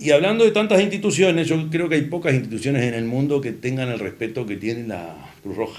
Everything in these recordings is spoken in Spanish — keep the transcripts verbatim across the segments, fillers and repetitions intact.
Y hablando de tantas instituciones, yo creo que hay pocas instituciones en el mundo que tengan el respeto que tiene la Cruz Roja.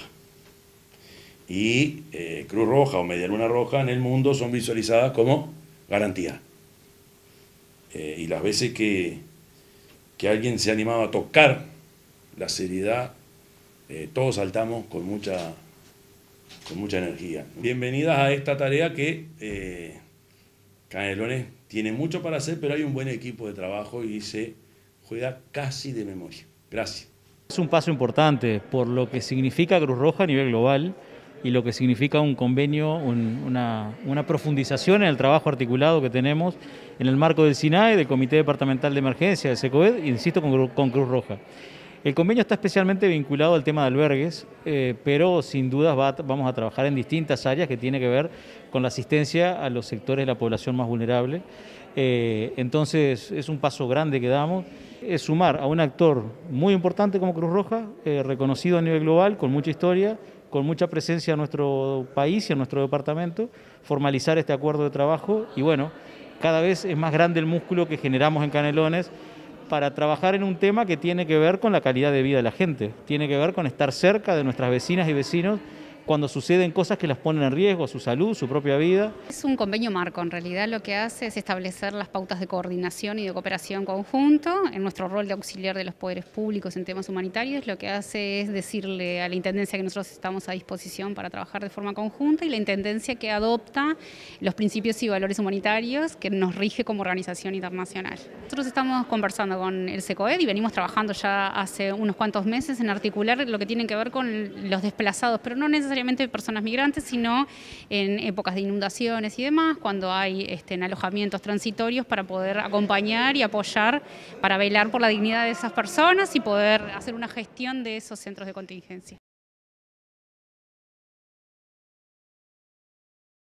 Y eh, Cruz Roja o Media Luna Roja en el mundo son visualizadas como garantía. Eh, y las veces que, que alguien se ha animado a tocar la seriedad, eh, todos saltamos con mucha, con mucha energía. Bienvenidas a esta tarea que eh, Canelones tiene mucho para hacer, pero hay un buen equipo de trabajo y se juega casi de memoria. Gracias. Es un paso importante por lo que significa Cruz Roja a nivel global y lo que significa un convenio, un, una, una profundización en el trabajo articulado que tenemos en el marco del SINAE, del Comité Departamental de Emergencia, del SECOED, insisto, con, con Cruz Roja. El convenio está especialmente vinculado al tema de albergues, eh, pero sin dudas va, vamos a trabajar en distintas áreas que tienen que ver con la asistencia a los sectores de la población más vulnerable. Eh, entonces es un paso grande que damos, es sumar a un actor muy importante como Cruz Roja, eh, reconocido a nivel global, con mucha historia, con mucha presencia en nuestro país y en nuestro departamento, formalizar este acuerdo de trabajo y bueno, cada vez es más grande el músculo que generamos en Canelones para trabajar en un tema que tiene que ver con la calidad de vida de la gente, tiene que ver con estar cerca de nuestras vecinas y vecinos cuando suceden cosas que las ponen en riesgo, su salud, su propia vida. Es un convenio marco, en realidad lo que hace es establecer las pautas de coordinación y de cooperación conjunto. En nuestro rol de auxiliar de los poderes públicos en temas humanitarios, lo que hace es decirle a la Intendencia que nosotros estamos a disposición para trabajar de forma conjunta y la Intendencia que adopta los principios y valores humanitarios que nos rige como organización internacional. Nosotros estamos conversando con el SECOED y venimos trabajando ya hace unos cuantos meses en articular lo que tiene que ver con los desplazados, pero no necesariamente necesariamente personas migrantes, sino en épocas de inundaciones y demás, cuando hay este, en alojamientos transitorios para poder acompañar y apoyar, para velar por la dignidad de esas personas y poder hacer una gestión de esos centros de contingencia.